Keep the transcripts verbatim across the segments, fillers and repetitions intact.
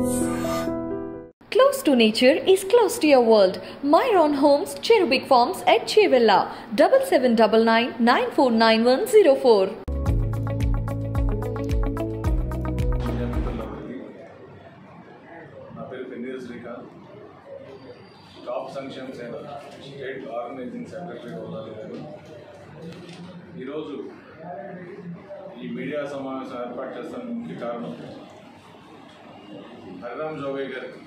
Close to nature is close to your world. Myron Homes, Cherubic Farms at Chevilla, seven seven nine nine, nine four nine one zero four. Srikanth, Top Sanction Center, State Organizing Secretary Eluru. ఈరోజు ఈ media సమావేశం ఏర్పాటు చేస్తున్న ముఖ్య కారణం హరిరామ్ జోగయ్య గారికి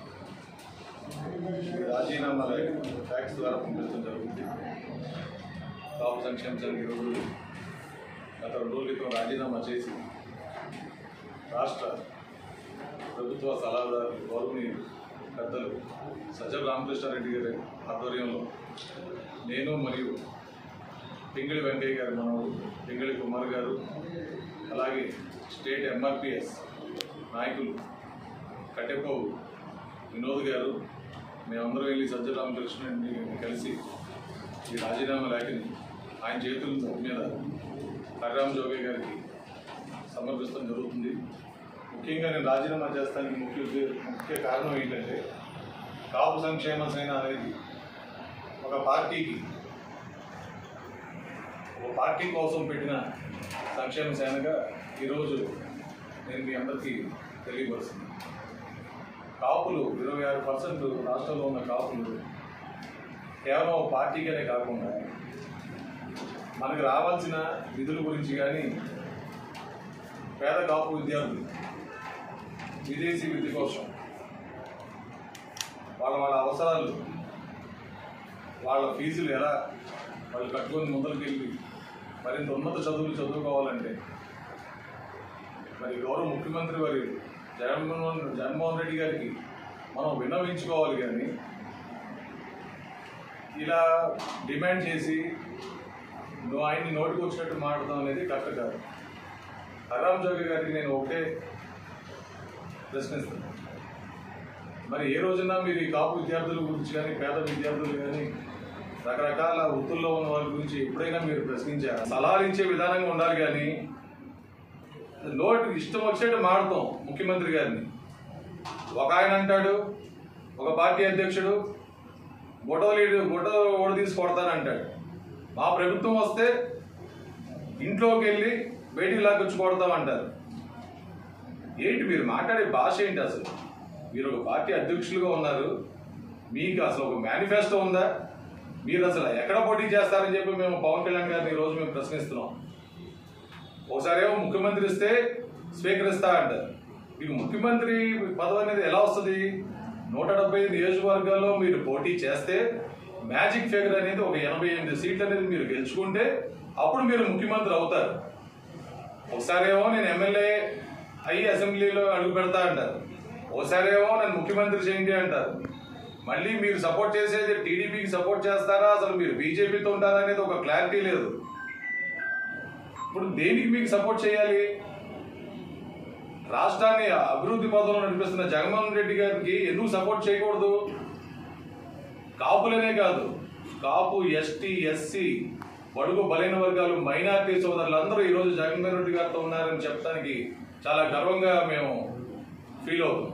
రాజీనామా fax ద్వారా పంపించడం జరుగుతుంది. టాప్ సంక్షేమ సంఘ ఈరోజు గత రెండు రోజుల క్రితం రాజీనామా చేసి రాష్ట్ర ప్రభుత్వ సలహాదారు గౌరవనీయులు పెద్దలు సజ్జల రామకృష్ణారెడ్డి గారి ఆధ్వర్యంలో నేను మరియు పింగళి వెంకయ్య గారి మనవడు పింగళి కుమార్ గారు, అలాగే స్టేట్ ఎంఆర్పిఎస్ నాయకులు కట్టెపోవు వినోద్ గారు, మేమందరం వెళ్ళి సజ్జల రామకృష్ణారెడ్డి కలిసి ఈ రాజీనామా లేఖని ఆయన చేతుల మీద హరిరామ్ జోగయ్య గారికి సమర్పిస్తడం జరుగుతుంది. ముఖ్యంగా నేను రాజీనామా చేస్తానికి ముఖ్య ముఖ్య కారణం ఏంటంటే కాపు సంక్షేమ సేన అనేది ఒక పార్టీకి ఒక పార్టీ కోసం పెట్టిన సంక్షేమ సేనగా ఈరోజు నేను మీ అందరికీ తెలియపరుస్తున్నాను. కాపులు ఇరవై ఆరు పర్సెంట్ రాష్ట్రంలో ఉన్న కాపులు కేవలం ఒక పార్టీగానే కాకుండా మనకు రావాల్సిన నిధుల గురించి కానీ పేద కాపు విద్యార్థులు విదేశీ విద్య కోసం వాళ్ళ వాళ్ళ అవసరాలు వాళ్ళ ఫీజులు ఎలా వాళ్ళు కట్టుకొని ముందరికెళ్ళి మరింత ఉన్నత చదువులు చదువుకోవాలంటే మరి గౌరవ ముఖ్యమంత్రి వారి జగన్మోహన్ జగన్మోహన్ రెడ్డి గారికి మనం విన్నవించుకోవాలి. కానీ ఇలా డిమాండ్ చేసి నువ్వు ఆయన్ని నోటికి వచ్చినట్టు మాట్లాడడం అనేది కరెక్ట్ కాదు. హరిరామ్ జోగయ్య గారికి నేను ఒకటే ప్రశ్నిస్తాను, మరి ఏ రోజున మీరు ఈ కాపు విద్యార్థుల గురించి కానీ పేద విద్యార్థులు కానీ రకరకాల వృత్తుల్లో ఉన్న వాళ్ళ గురించి ఎప్పుడైనా మీరు ప్రశ్నించారు? సలహాలు ఇచ్చే విధానంగా ఉండాలి, కానీ నోటి ఇష్టం వచ్చేట్టు మాడతాం ముఖ్యమంత్రి గారిని. ఒక ఆయన అంటాడు, ఒక పార్టీ అధ్యక్షుడు గొడవ లీడు గొడవ ఓడి తీసి కొడతానంటాడు. మా ప్రభుత్వం వస్తే ఇంట్లోకి వెళ్ళి బయటికి లాక్కొచ్చి కొడతామంటారు. ఏంటి మీరు మాట్లాడే భాష ఏంటి? అసలు మీరు ఒక పార్టీ అధ్యక్షులుగా ఉన్నారు, మీకు అసలు ఒక మేనిఫెస్టో ఉందా? మీరు అసలు ఎక్కడ పోటీ చేస్తారని చెప్పి మేము పవన్ కళ్యాణ్ గారిని ఈరోజు మేము ప్రశ్నిస్తున్నాం. ఒకసారి ఏమో ముఖ్యమంత్రి ఇస్తే స్వీకరిస్తా అంటారు. మీకు ముఖ్యమంత్రి పదవి అనేది ఎలా వస్తుంది? నూట డెబ్బై ఐదు నియోజకవర్గాల్లో మీరు పోటీ చేస్తే మ్యాజిక్ ఫిగర్ అనేది ఒక ఎనభై ఎనిమిది సీట్లు అనేది మీరు గెలుచుకుంటే అప్పుడు మీరు ముఖ్యమంత్రి అవుతారు. ఒకసారి ఏమో నేను ఎమ్మెల్యే అయ్యి అసెంబ్లీలో అడుగు పెడతా అంటారు, ఒకసారి ఏమో నన్ను ముఖ్యమంత్రి చేయండి అంటారు. మళ్ళీ మీరు సపోర్ట్ చేసేది టీడీపీకి సపోర్ట్ చేస్తారా, అసలు మీరు బీజేపీతో ఉంటారా అనేది ఒక క్లారిటీ లేదు. ఇప్పుడు దేనికి మీకు సపోర్ట్ చేయాలి? రాష్ట్రాన్ని అభివృద్ధి పదంలో నడిపిస్తున్న జగన్మోహన్ రెడ్డి గారికి ఎందుకు సపోర్ట్ చేయకూడదు? కాపులనే కాదు, కాపు, ఎస్టీ, ఎస్సీ, బడుగు బలైన వర్గాలు, మైనార్టీ సోదరులందరూ ఈరోజు జగన్మోహన్ రెడ్డి గారితో ఉన్నారని చెప్పడానికి చాలా గర్వంగా మేము ఫీల్ అవుతాం.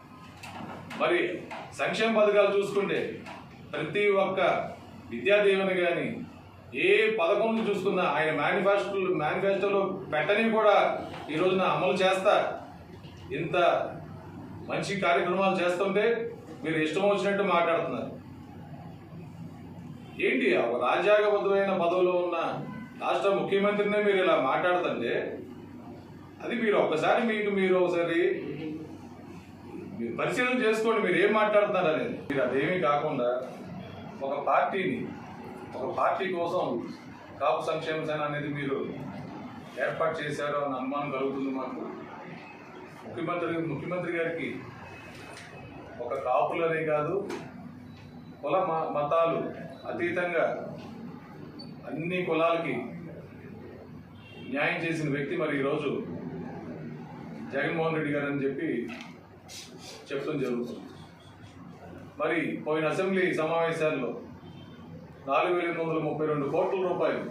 మరి సంక్షేమ పథకాలు చూసుకుంటే ప్రతి ఒక్క విద్యా దీవెన కానీ ఏ పథకం చూసుకున్నా ఆయన మేనిఫెస్టో మేనిఫెస్టోలో పెట్టని కూడా ఈ రోజున అమలు చేస్తా ఇంత మంచి కార్యక్రమాలు చేస్తుంటే మీరు ఇష్టం వచ్చినట్టు మాట్లాడుతున్నారు. ఏంటి ఒక రాజ్యాంగబద్ధమైన పదవిలో ఉన్న రాష్ట్ర ముఖ్యమంత్రినే మీరు ఇలా మాట్లాడుతుంటే అది మీరు ఒక్కసారి మీకు మీరు ఒకసారి మీరు పరిశీలన చేసుకోండి, మీరు ఏం మాట్లాడుతున్నారు అనేది. మీరు అదేమీ కాకుండా ఒక పార్టీని ఒక పార్టీ కోసం కాపు సంక్షేమ సేన అనేది మీరు ఏర్పాటు చేశారు అని అనుమానం కలుగుతుంది మాకు. ముఖ్యమంత్రి ముఖ్యమంత్రి గారికి ఒక కాపులనే కాదు, కుల మతాలు అతీతంగా అన్ని కులాలకి న్యాయం చేసిన వ్యక్తి మరి ఈరోజు జగన్మోహన్ రెడ్డి గారు అని చెప్పి చెప్పడం జరుగుతుంది. మరి పోయిన అసెంబ్లీ సమావేశాల్లో నాలుగు వేల ఎనిమిది వందల ముప్పై రెండు కోట్ల రూపాయలు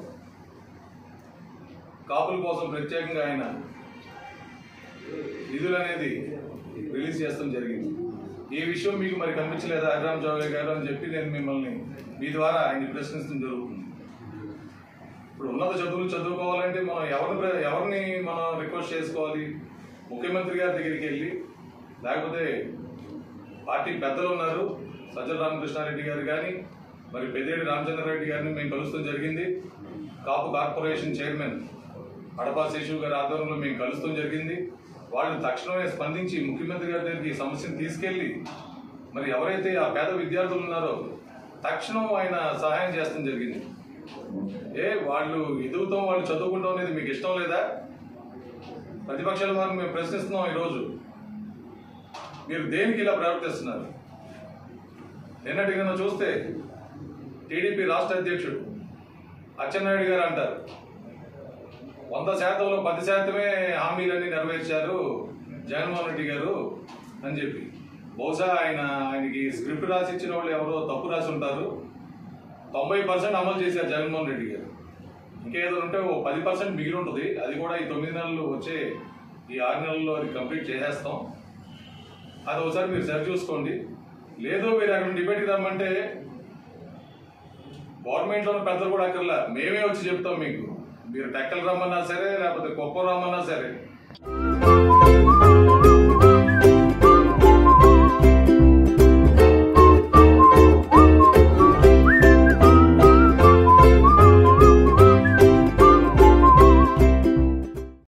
కాపుల కోసం ప్రత్యేకంగా ఆయన నిధులు అనేది రిలీజ్ చేస్తాం జరిగింది. ఈ విషయం మీకు మరి కనిపించలేదా హరిరామ్ చౌదరి గారు అని చెప్పి నేను మిమ్మల్ని మీ ద్వారా ఆయన ప్రశ్నించడం జరుగుతుంది. ఇప్పుడు ఉన్నత చదువులు చదువుకోవాలంటే మనం ఎవరిని ఎవరిని మనం రిక్వెస్ట్ చేసుకోవాలి? ముఖ్యమంత్రి గారి దగ్గరికి వెళ్ళి, లేకపోతే పార్టీ పెద్దలు ఉన్నారు సజ్జల రామకృష్ణారెడ్డి గారు కానీ, మరి పెద్దిరెడ్డి రామచంద్రారెడ్డి గారిని మేము కలుస్తాం జరిగింది. కాపు కార్పొరేషన్ చైర్మన్ అడపా శేషు గారి ఆధ్వర్యంలో మేము కలుస్తాం జరిగింది. వాళ్ళు తక్షణమే స్పందించి ముఖ్యమంత్రి గారి దగ్గరికి ఈ సమస్యను తీసుకెళ్ళి, మరి ఎవరైతే ఆ పేద విద్యార్థులు ఉన్నారో తక్షణం ఆయన సహాయం చేస్తాం జరిగింది. ఏ వాళ్ళు ఎదుగుతాం, వాళ్ళు చదువుకుంటాం అనేది మీకు ఇష్టం లేదా? ప్రతిపక్షాల వారిని మేము ప్రశ్నిస్తున్నాం. ఈరోజు మీరు దేనికి ఇలా ప్రవర్తిస్తున్నారు? నిన్నటిగా చూస్తే టీడీపీ రాష్ట్ర అధ్యక్షుడు అచ్చెన్నాయుడు గారు అంటారు, వంద శాతంలో పది శాతమే హామీలన్నీ నెరవేర్చారు జగన్మోహన్ రెడ్డి గారు అని చెప్పి. బహుశా ఆయన ఆయనకి స్క్రిప్ట్ రాసి ఇచ్చిన వాళ్ళు ఎవరో తప్పు రాసి ఉంటారు. తొంభై పర్సెంట్ అమలు చేశారు జగన్మోహన్ రెడ్డి గారు. ఇంకేదో ఉంటే ఓ పది పర్సెంట్ మిగిలి ఉంటుంది. అది కూడా ఈ తొమ్మిది నెలలు వచ్చే ఈ ఆరు నెలల్లో అది కంప్లీట్ చేసేస్తాం. అది ఒకసారి మీరు సరి చూసుకోండి. లేదు మీరు అక్కడ డిబేట్కి రమ్మంటే గవర్నమెంట్లోని పెద్దలు కూడా అక్కర్లా, మేమే వచ్చి చెప్తాం మీకు. మీరు టెక్కలు రమ్మన్నా సరే, లేకపోతే కుప్పం రమ్మన్నా సరే,